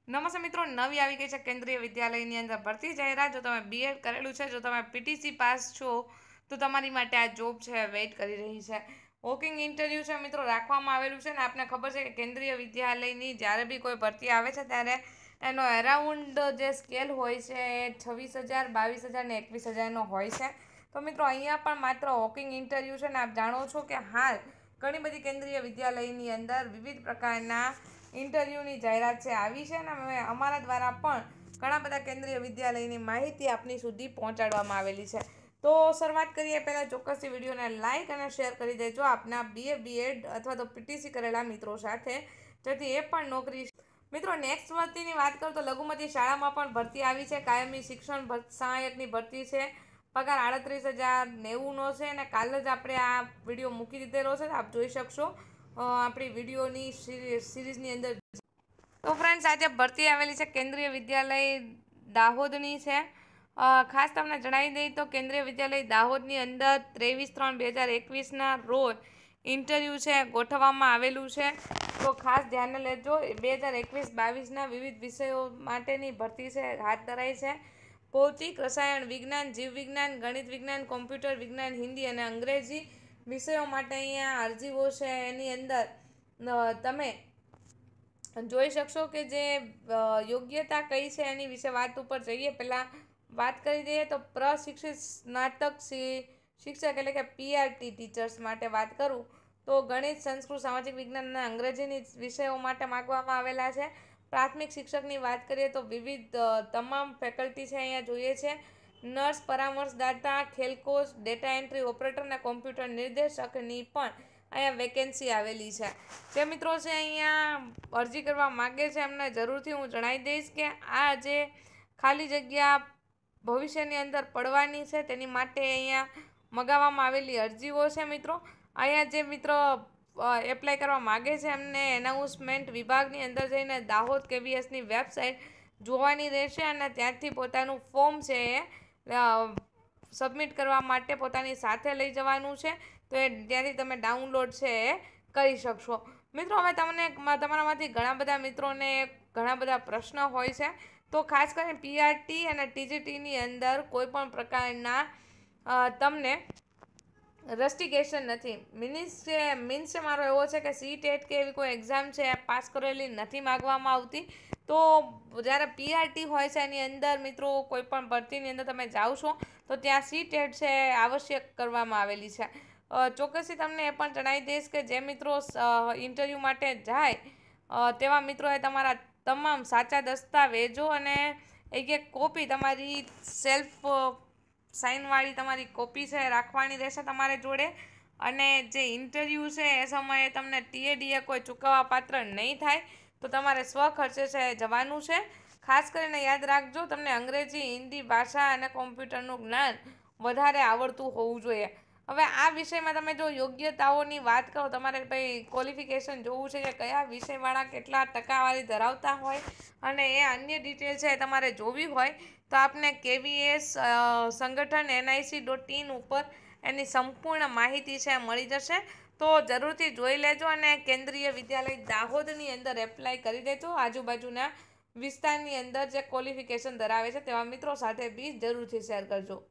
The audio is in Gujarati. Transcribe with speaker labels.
Speaker 1: નમસ્તે મિત્રો, નવી આવી ગઈ છે કેન્દ્રીય વિદ્યાલયની અંદર ભરતી જાહેરાત। જો તમે બીએડ કરેલું છે, જો તમે પીટીસી પાસ છો, તો તમારી માટે આ જોબ છે વેઇટ કરી રહી છે। વોકિંગ ઇન્ટરવ્યૂ છે મિત્રો રાખવામાં આવેલું છે ને આપને ખબર છે કે કેન્દ્રીય વિદ્યાલયની જ્યારે બી કોઈ ભરતી આવે છે ત્યારે એનો અરાઉન્ડ જે સ્કેલ હોય છે એ 26,000, 22,000 ને 21,000નો હોય છે। તો મિત્રો અહીંયા પણ માત્ર વોકિંગ ઇન્ટરવ્યૂ છે ને આપ જાણો છો કે હાલ ઘણી બધી કેન્દ્રીય વિદ્યાલયની અંદર વિવિધ પ્રકારના ઇન્ટરવ્યૂની જાહેરાત છે આવી છે અને અમારા દ્વારા પણ ઘણા બધા કેન્દ્રીય વિદ્યાલયની માહિતી આપની સુધી પહોંચાડવામાં આવેલી છે। તો શરૂઆત કરીએ પહેલાં ચોક્કસથી વિડીયોને લાઇક અને શેર કરી દેજો આપના બીએડ અથવા તો પીટીસી કરેલા મિત્રો સાથે, જેથી એ પણ નોકરી। મિત્રો નેક્સ્ટ ભરતીની વાત કરું તો લઘુમતી શાળામાં પણ ભરતી આવી છે। કાયમી શિક્ષણ સહાયકની ભરતી છે। પગાર 38,090નો છે અને કાલ જ આપણે આ વિડીયો મૂકી દીધેલો છે, આપ જોઈ શકશો આપણી વિડીયોની સિરીઝની અંદર। તો ફ્રેન્ડ્સ, આજે ભરતી આવેલી છે કેન્દ્રીય વિદ્યાલય દાહોદની છે। ખાસ તમને જણાવી દઈએ તો કેન્દ્રીય વિદ્યાલય દાહોદની અંદર 23/3/2021ના રોજ ઇન્ટરવ્યૂ છે ગોઠવવામાં આવેલું છે। તો ખાસ ધ્યાને લેજો, 2021-22ના વિવિધ વિષયો માટેની ભરતી છે હાથ ધરાઈ છે। ભૌતિક, રસાયણ વિજ્ઞાન, જીવ વિજ્ઞાન, ગણિત વિજ્ઞાન, કોમ્પ્યુટર વિજ્ઞાન, હિન્દી અને અંગ્રેજી વિષયો માટે અહીંયા અરજીઓ છે એની અંદર તમે જોઈ શકશો કે જે યોગ્યતા કઈ છે એની વિશે વાત ઉપર જઈએ। પહેલાં વાત કરી દઈએ તો પ્રશિક્ષિત સ્નાતક શિક્ષક એટલે કે પીઆરટી ટીચર્સ માટે વાત કરું તો ગણિત, સંસ્કૃત, સામાજિક વિજ્ઞાન અને અંગ્રેજીની વિષયો માટે માગવામાં આવેલા છે। પ્રાથમિક શિક્ષકની વાત કરીએ તો વિવિધ તમામ ફેકલ્ટી છે અહીંયા જોઈએ છે। નર્સ, પરામર્શદાતા, ખેલકોચ, ડેટા એન્ટ્રી ઓપરેટર અને કોમ્પ્યુટર નિર્દેશકની પણ અહીંયા વેકેન્સી આવેલી છે। જે મિત્રો છે અહીંયા અરજી કરવા માગે છે એમને જરૂરથી હું જણાવી દઈશ કે આ જે ખાલી જગ્યા ભવિષ્યની અંદર પડવાની છે તેની માટે અહીંયા મગાવવામાં આવેલી અરજીઓ છે। મિત્રો અહીંયા જે મિત્રો એપ્લાય કરવા માગે છે એમને એનાઉન્સમેન્ટ વિભાગની અંદર જઈને દાહોદ કેવીએસની વેબસાઇટ જોવાની રહેશે અને ત્યાંથી પોતાનું ફોર્મ છે એ સબમિટ કરવા માટે પોતાની સાથે લઈ જવાનું છે। તો એ ત્યાંથી તમે ડાઉનલોડ છે એ કરી શકશો। મિત્રો હવે તમારામાંથી ઘણા બધા મિત્રોને ઘણા બધા પ્રશ્ન હોય છે, તો ખાસ કરીને પીઆરટી અને ટીજીટીની અંદર કોઈ પણ પ્રકારના તમને રસ્ટિકેશન નથી। મીન્સ મારો એવો છે કે સીટેટ કે એવી કોઈ એક્ઝામ છે પાસ કરેલી નથી માગવામાં આવતી। તો જ્યારે પીઆરટી હોય છે એની અંદર મિત્રો કોઈ પણ ભરતીની અંદર તમે જાઓ છો તો ત્યાં સીટેટ છે આવશ્યક કરવામાં આવેલી છે। ચોક્કસથી તમને એ પણ જણાવી દઈશ કે જે મિત્રો ઇન્ટરવ્યૂ માટે જાય તેવા મિત્રોએ તમારા તમામ સાચા દસ્તાવેજો અને એક કોપી તમારી સેલ્ફ સાઇનવાળી તમારી કોપી છે રાખવાની રહેશે તમારે જોડે। અને જે ઇન્ટરવ્યૂ છે એ સમયે તમને ટીએડીએ કોઈ ચૂકવવા પાત્ર નહીં થાય, તો તમારે સ્વખર્ચે છે જવાનું છે। ખાસ કરીને યાદ રાખજો, તમને અંગ્રેજી, હિન્દી ભાષા અને કોમ્પ્યુટરનું જ્ઞાન વધારે આવડતું હોવું જોઈએ। હવે આ વિષયમાં તમે જો યોગ્યતાઓની વાત કરો, તમારે ભાઈ ક્વોલિફિકેશન જોવું છે કે કયા વિષયવાળા કેટલા ટકાવારી ધરાવતા હોય અને એ અન્ય ડિટેલ છે તમારે જોવી હોય તો આપને કેવીએસ સંગઠન NIC.in ઉપર એની સંપૂર્ણ માહિતી છે મળી જશે। તો જરૂરથી જોઈ લેજો અને કેન્દ્રીય વિદ્યાલય દાહોદની અંદર એપ્લાય કરી દેજો। આજુબાજુના વિસ્તારની અંદર જે ક્વોલિફિકેશન ધરાવે છે તેવા મિત્રો સાથે બી જરૂરથી શેર કરજો।